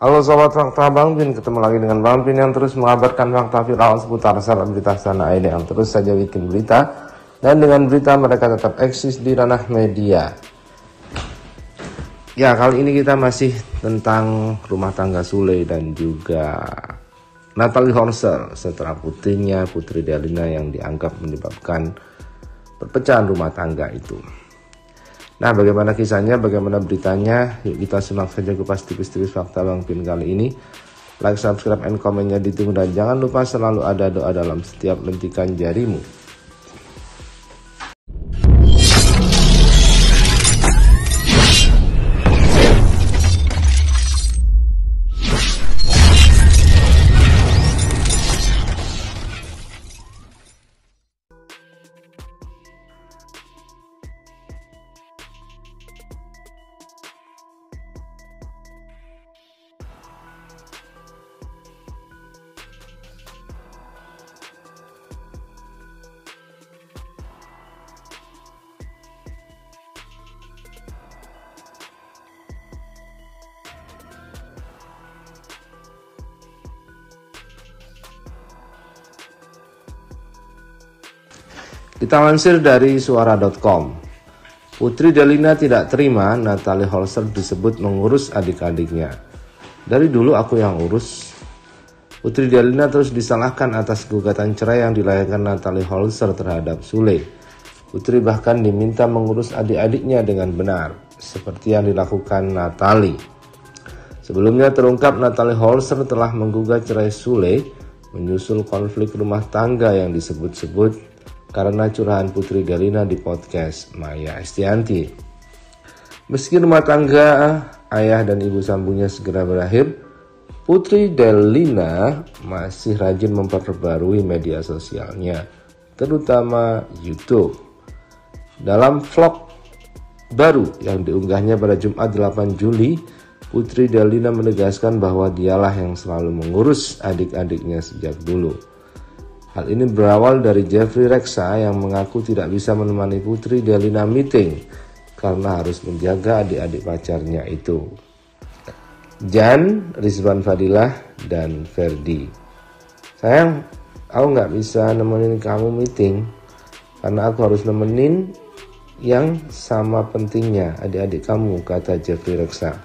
Halo Sobat Fakta Bang Pin, ketemu lagi dengan Bang Pin yang terus mengabarkan fakta viral seputar selebritas tanah air yang terus saja bikin berita. Dan dengan berita mereka tetap eksis di ranah media. Ya, kali ini kita masih tentang rumah tangga Sule dan juga Natalie Holzer setelah putrinya Putri Delina yang dianggap menyebabkan perpecahan rumah tangga itu. Nah, bagaimana kisahnya, bagaimana beritanya? Yuk kita simak saja kupas tipis-tipis fakta Bang Pin kali ini. Like, subscribe, and komennya ditunggu, dan jangan lupa selalu ada doa dalam setiap lentikan jarimu. Kita lansir dari suara.com. Putri Delina tidak terima Natalie Holzer disebut mengurus adik-adiknya. Dari dulu aku yang urus. Putri Delina terus disalahkan atas gugatan cerai yang dilayangkan Natalie Holzer terhadap Sule. Putri bahkan diminta mengurus adik-adiknya dengan benar, seperti yang dilakukan Natalie. Sebelumnya terungkap Natalie Holzer telah menggugat cerai Sule menyusul konflik rumah tangga yang disebut-sebut karena curahan Putri Delina di podcast Maya Estianty. Meski rumah tangga ayah dan ibu sambungnya segera berakhir, Putri Delina masih rajin memperbarui media sosialnya, terutama YouTube. Dalam vlog baru yang diunggahnya pada Jumat 8 Juli, Putri Delina menegaskan bahwa dialah yang selalu mengurus adik-adiknya sejak dulu. Hal ini berawal dari Jeffrey Reksa yang mengaku tidak bisa menemani Putri Delina meeting karena harus menjaga adik-adik pacarnya itu, Jan, Rizwan Fadilah, dan Ferdi. Sayang, aku nggak bisa nemenin kamu meeting karena aku harus nemenin yang sama pentingnya adik-adik kamu, kata Jeffrey Reksa.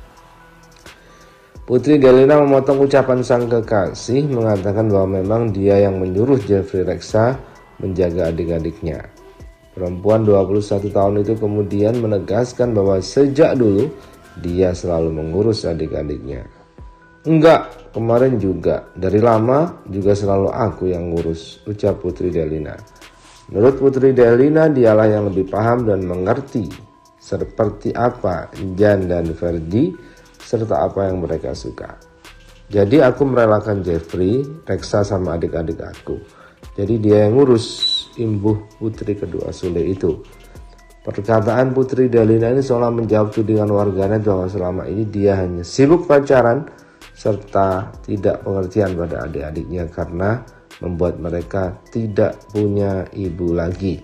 Putri Delina memotong ucapan sang kekasih, mengatakan bahwa memang dia yang menyuruh Jeffrey Reksa menjaga adik-adiknya. Perempuan 21 tahun itu kemudian menegaskan bahwa sejak dulu dia selalu mengurus adik-adiknya. Enggak, kemarin juga, dari lama juga selalu aku yang ngurus, ucap Putri Delina. Menurut Putri Delina, dialah yang lebih paham dan mengerti seperti apa Jan dan Ferdi serta apa yang mereka suka. Jadi aku merelakan Jeffrey, Reksa sama adik-adik aku. Jadi dia yang ngurus, imbuh Putri kedua Sule itu. Perkataan Putri Delina ini seolah menjawab tudingan warganet bahwa selama ini dia hanya sibuk pacaran serta tidak pengertian pada adik-adiknya karena membuat mereka tidak punya ibu lagi.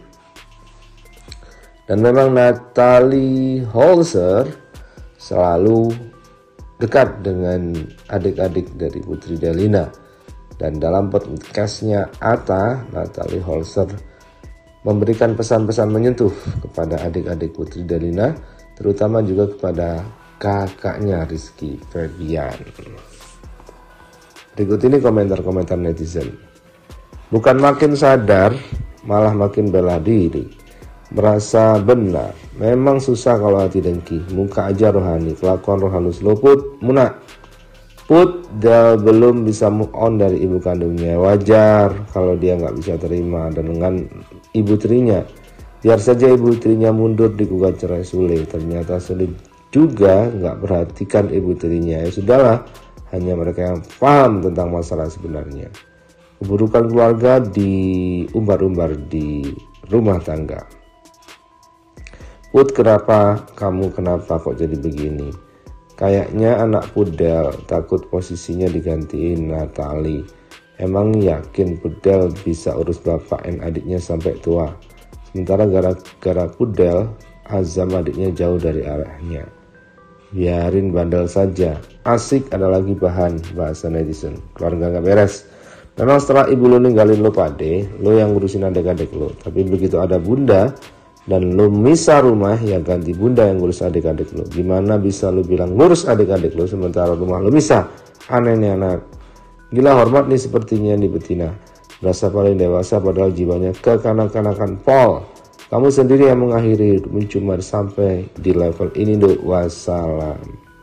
Dan memang Natalie Holzer selalu dekat dengan adik-adik dari Putri Delina. Dan dalam podcastnya Ata, Natalie Holzer memberikan pesan-pesan menyentuh kepada adik-adik Putri Delina, terutama juga kepada kakaknya Rizky Febian. Berikut ini komentar-komentar netizen. Bukan makin sadar, malah makin bela diri. Merasa benar, memang susah kalau hati dengki, muka aja rohani, kelakuan roh halus luput, munak. Put belum bisa move on dari ibu kandungnya, wajar kalau dia nggak bisa terima dan dengan ibu tirinya. Biar saja ibu tirinya mundur di gugat cerai Sule, ternyata Sule juga nggak perhatikan ibu tirinya. Ya sudahlah, hanya mereka yang paham tentang masalah sebenarnya. Keburukan keluarga diumbar-umbar di rumah tangga. Put, kenapa kok jadi begini? Kayaknya anak pudel, takut posisinya digantiin Natalie. Emang yakin pudel bisa urus bapak dan adiknya sampai tua? Sementara gara-gara pudel, Azam adiknya jauh dari arahnya. biarin bandel saja. Asik ada lagi bahan bahasa netizen. Keluarga gak beres. Memang setelah ibu lo ninggalin lo pade, lo yang ngurusin adik-adik lo. Tapi begitu ada bunda dan lo misah rumah, ya ganti bunda yang ngurus adik-adik lo. Gimana bisa lo bilang ngurus adik-adik lo sementara rumah lo misah? Aneh nih anak. Gila hormat nih sepertinya nih betina. Berasa paling dewasa padahal jiwanya kekanak-kanakan pol. Kamu sendiri yang mengakhiri hidup mencumar sampai di level ini dok. Wassalam.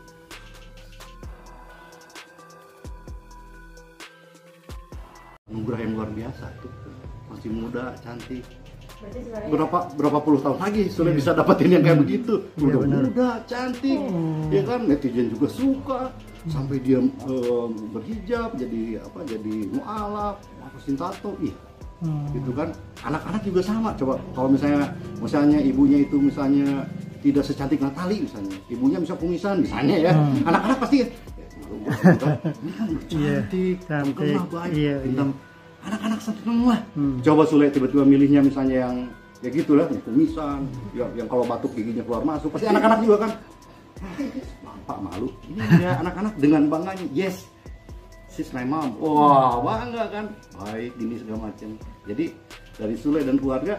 Anugerah yang luar biasa tuh, masih muda, cantik. Berapa puluh tahun lagi sudah bisa dapetin yang kayak begitu. Udah muda, cantik, ya kan, netizen juga suka. Sampai dia berhijab, jadi mualaf, hapusin tato, gitu kan. Anak-anak juga sama. Coba kalau misalnya ibunya itu misalnya tidak secantik Natali misalnya, ibunya bisa kumisan misalnya ya, anak-anak pasti ini kan cantik, baik, anak-anak seneng lah. Coba Sule tiba-tiba milihnya misalnya yang ya gitulah, kumisan, yang kalau batuk giginya keluar masuk, pasti anak-anak juga kan, Pak malu. Ini dia anak-anak dengan bangganya, yes, she's my mom, wah bangga kan, baik gini segala macam. Jadi dari Sule dan keluarga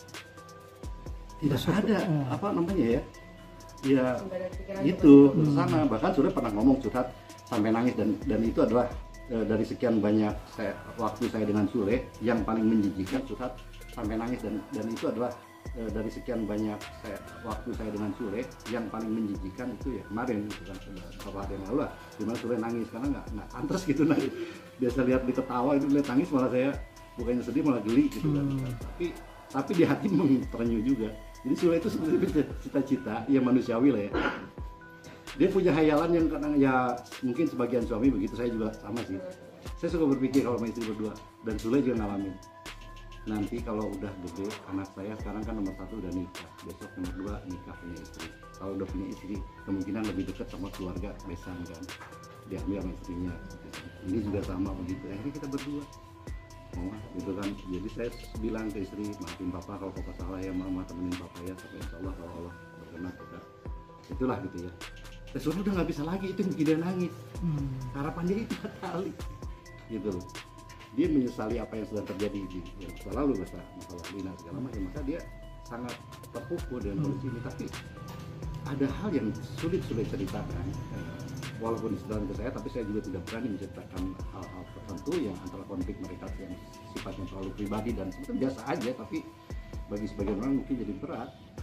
tidak ada apa namanya ya itu sana. Bahkan Sule pernah ngomong curhat sampai nangis, dan itu adalah dari sekian banyak waktu saya dengan Sule yang paling menjijikan, curhat sampai nangis, dan itu adalah dari sekian banyak waktu saya dengan Sule yang paling menjijikan itu ya kemarin gitu kan, beberapa hari yang lalu lah, dimana Sule nangis karena nggak pantas gitu nangis. Biasa lihat di ketawa itu lihat nangis malah saya bukannya sedih malah geli gitu kan. Tapi di hati terenyuh juga. Jadi Sule itu sebenarnya cita-cita ya manusiawi lah ya. Dia punya hayalan yang kadang ya mungkin sebagian suami begitu, saya juga sama sih. Saya suka berpikir kalau sama istri berdua, dan Sule juga ngalamin. Nanti kalau udah gede, anak saya sekarang kan nomor 1 udah nikah, besok nomor 2 nikah punya istri. Kalau udah punya istri, kemungkinan lebih dekat sama keluarga besan kan, diambil sama istrinya. Ini juga sama begitu. Akhirnya kita berdua, gitu kan. Jadi saya bilang ke istri, maafin papa kalau papa salah ya, mama temenin papa ya, tapi insya Allah kalau Allah berkenan kita, itulah gitu ya. Sule udah nggak bisa lagi, itu yang bikin dia nangis. Harapan dia itu kali, gitu loh. Dia menyesali apa yang sudah terjadi di masa lalu, masalah Lina segala macam. Maka dia sangat terpukul dengan kondisi ini. Tapi ada hal yang sulit ceritakan, walaupun disedalkan ke saya, tapi saya juga tidak berani menceritakan hal-hal tertentu yang antara konflik mereka yang sifatnya terlalu pribadi dan sebetulnya biasa aja, tapi bagi sebagian orang mungkin jadi berat.